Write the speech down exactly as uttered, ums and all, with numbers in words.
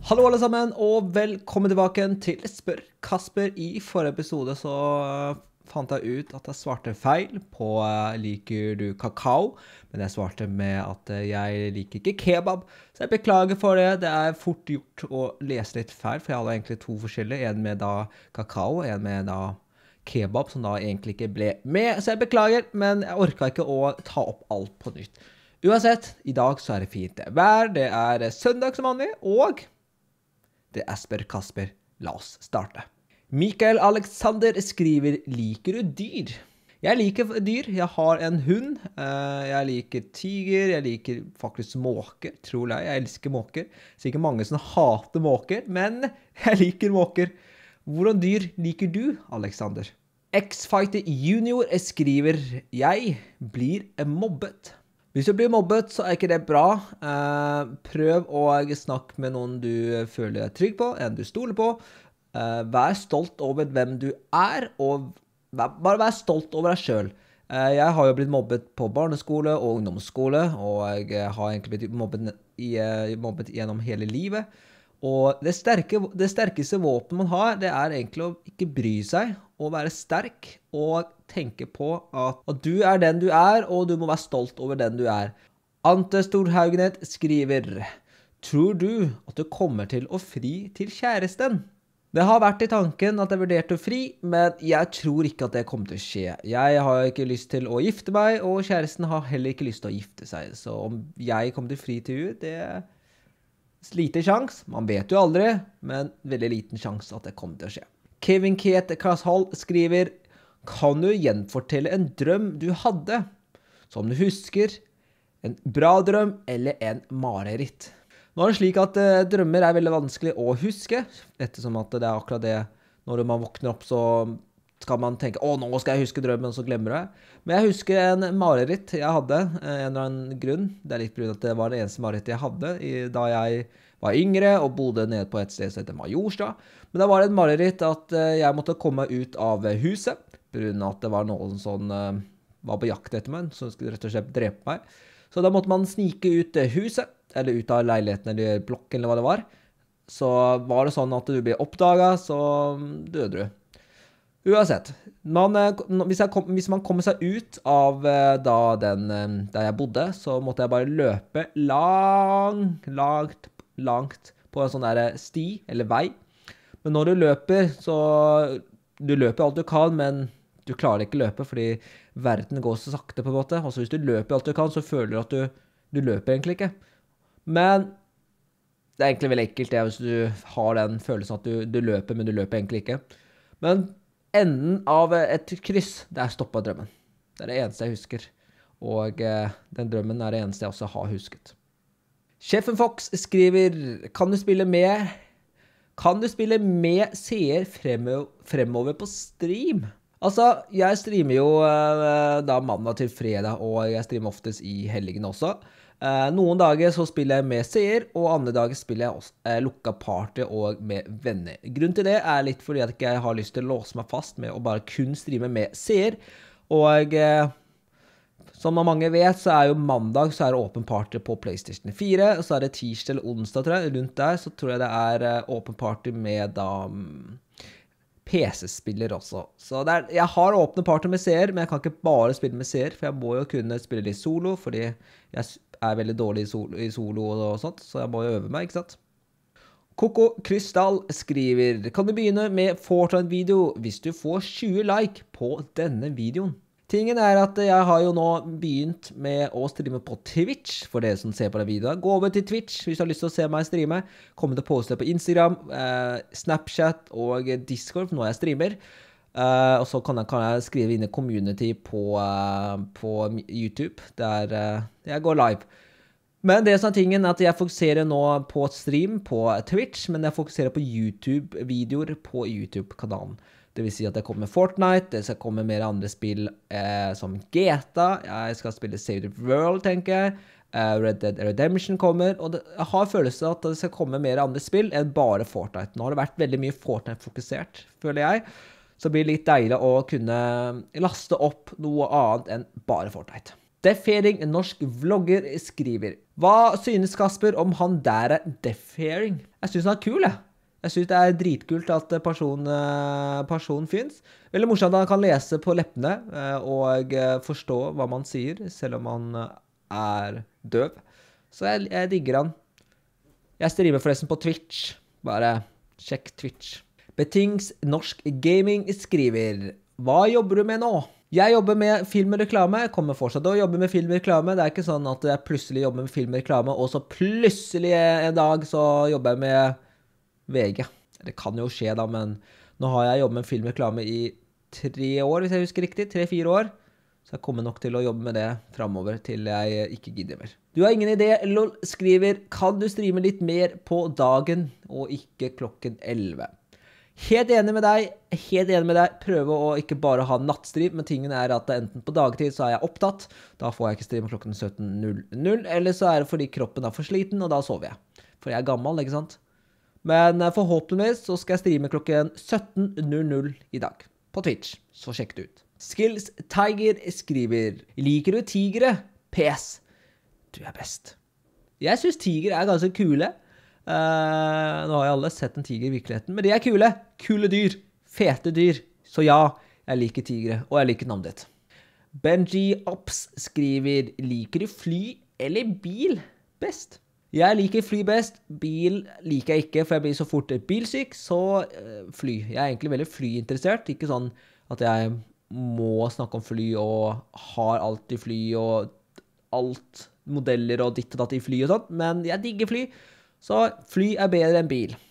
Hallo alle sammen, og velkommen tilbake til Spør Kasper. I forrige episode så fant jeg ut at jeg svarte feil på uh, liker du kakao, men jeg svarte med at uh, jeg liker ikke kebab, så jeg beklager for det. Det er fort gjort å lese litt feil, for jeg hadde egentlig to forskjellige, en med da kakao, en med da kebab, som da egentlig ikke ble med, så jeg beklager, men jeg orket ikke å ta opp alt på nytt. Uansett, i dag så er det fint vær, det er søndag som vanlig, og det er Spør Kasper. La oss starte. Mikael Alexander skriver, liker du dyr? Jeg liker dyr. Jeg har en hund. Jeg liker tiger. Jeg liker faktisk måker, tror jeg. Jeg elsker måker. Sikkert mange som hater måker, men jeg liker måker. Hvordan dyr liker du, Alexander? X-Fighter Junior skriver, jeg blir mobbet. Hvis du blir mobbet, så er ikke det bra. Eh, prøv å snakke med noen du føler deg trygg på, en du stoler på. Eh, vær stolt over hvem du er, og vær, bare vær stolt over deg selv. Eh, jeg har jo blitt mobbet på barneskole og ungdomsskole, og jeg har egentlig blitt mobbet, i, mobbet gjennom hele livet. Og det, sterke, det sterkeste våpen man har, det er egentlig å ikke bry seg, å være sterk, og tenke på at, at du er den du er, og du må være stolt over den du er. Ante Storhaugnet skriver, tror du at du kommer til å fri til kjæresten? Det har vært i tanken at jeg vurderte å fri, men jeg tror ikke at det kommer til å skje. Jeg har ikke lyst til å gifte meg, og kjæresten har heller ikke lyst til å gifte seg. Så om jeg kommer til å fri til henne, det er lite sjans. Man vet jo aldri, men veldig liten sjans at det kommer til å skje. Kevin Kate Krashall skriver, kan du gjenfortelle en drøm du hadde, som du husker, en bra drøm eller en mareritt? Nå er det slik at uh, drømmer er veldig vanskelig å huske, ettersom at det er akkurat det, når man våkner opp så skal man tenke, å nå skal jeg huske drømmen, og så glemmer du det. Men jeg husker en mareritt jeg hadde, uh, en eller annen grunn, det er litt på grunn av at det var det eneste mareritt jeg hadde, i, da jeg var yngre og bodde nede på et sted som heter Majorstad. Men da var det et mareritt at uh, jeg måtte komme ut av huset, på grunn av at det var noen som uh, var på jakt etter meg, som skulle rett og slett drepe meg. Så da måtte man snike ut huset, eller ut av leiligheten eller blokken eller hva det var. Så var det sånn at du ble oppdaget, så døde du. Uansett, man, hvis, jeg kom, hvis man kommer seg ut av uh, da den, uh, der jeg bodde, så måtte jeg bare løpe langt, langt, langt på en sånn der sti eller vei. Men når du løper, så du løper alt du kan, men du klarer ikke løpe, fordi verden går så sakte på en måte. Altså hvis du løper alt du kan, så føler du at du, du løper egentlig ikke. Men det er egentlig veldig ekkelt det, hvis du har den følelsen at du, du løper, men du løper egentlig ikke. Men enden av et kryss, der stoppet drømmen. Det er det eneste jeg husker. Og eh, den drømmen er det eneste jeg også har husket. Sjefen Fox skriver, kan du spille med... Kan du spille med seer fremover, fremover på stream? Altså, jeg streamer jo uh, da mandag til fredag, og jeg streamer oftest i helgen også. Uh, noen dager så spiller jeg med seer, og andre dager spiller jeg også uh, lukket party og med venner. Grunnen til det er litt fordi at jeg har lyst til å låse meg fast med å bare kun streame med seer. Og uh, som mange vet, så er jo mandag så er det åpen party på PlayStation fire, og så er det tirsdag eller onsdag, tror jeg, rundt der, så tror jeg det er uh, åpen party med da um, P C-spiller også. Så det er, jeg har åpne party med seer, men jeg kan ikke bare spille med seer, for jeg må jo kunne spille litt solo, fordi jeg er veldig dårlig i solo, i solo og sånt, så jeg må jo øve meg, ikke sant? Koko Krystall skriver, kan du begynne med Fortnite-video hvis du får tjue like på denne videoen? Tingen er at jeg har jo nå begynt med å streame på Twitch, for dere som ser på den videoen. Gå over til Twitch hvis du har lyst til å se meg streame. Kom til å poste på Instagram, eh, Snapchat og Discord når jeg streamer. Eh, og så kan jeg, kan jeg skrive inn i community på, uh, på YouTube, der uh, jeg går live. Men det som er tingen er at jeg fokuserer nå på stream på Twitch, men jeg fokuserer på YouTube-videoer på YouTube-kanalen. Det vil si at det kommer Fortnite, det skal komme mer andre spill eh, som G T A, jeg skal spille Save the World, tenker jeg, eh, Red Dead Redemption kommer, og det, jeg har følelse av at det skal komme mer andre spill enn bare Fortnite. Nå har det vært veldig mye Fortnite-fokusert, føler jeg, så det blir litt deilig å kunne laste opp noe annet enn bare Fortnite. Deafhearing, en norsk vlogger, skriver: Hva synes Kasper om han der er deafhearing? Jeg synes han er kul, jeg. Jeg synes det er dritkult at person, person finnes. Veldig morsomt at han kan lese på leppene og forstå hva man sier, selv om han er døv. Så jeg, jeg digger han. Jeg streamer forresten på Twitch. Bare sjekk Twitch. Betings Norsk Gaming skriver: Hva jobber du med nå? Jeg jobber med film og reklame. Jeg kommer fortsatt til å jobbe med film og reklame. Det er ikke sånn at jeg plutselig jobber med film og reklame, og så plutselig en dag så jobber jeg med V G. Det kan jo skje da, men nå har jeg jobbet med film og reklame i tre år, hvis jeg husker riktig. Tre-fire år. Så jeg kommer nok til å jobbe med det fremover til jeg ikke gidder mer. Du har ingen idé, lol, skriver: Kan du streame litt mer på dagen og ikke klokken elleve? Helt enig med deg, helt enig med deg. Prøve å ikke bare ha nattstream, men tingen er at enten på dagtid så er jeg opptatt, da får jeg ikke streame klokken sytten null null, eller så er det fordi kroppen er for sliten, og da sover jeg. For jeg er gammel, ikke sant? Men forhåpentligvis så skal jeg streame klokken sytten null null i dag, på Twitch, så sjekk det ut. Skills Tiger skriver: Liker du tigre? P S. Du er best. Jeg synes tigre er ganske kule. Uh, nå har jeg alle sett en tiger i virkeligheten, men de er kule. Kule dyr. Fete dyr. Så ja, jeg liker tigre, og jeg liker navnet ditt. Benji Ops skriver: Liker du fly eller bil best? Jeg liker fly best. Bil liker jeg ikke, for jeg blir så fort bilsyk, så uh, fly. Jeg er egentlig veldig flyinteressert. Ikke sånn at jeg må snakke om fly og har alltid fly og alt, modeller og ditt og datt i fly og sånt, men jeg digger fly. Så fly er bedre enn bil.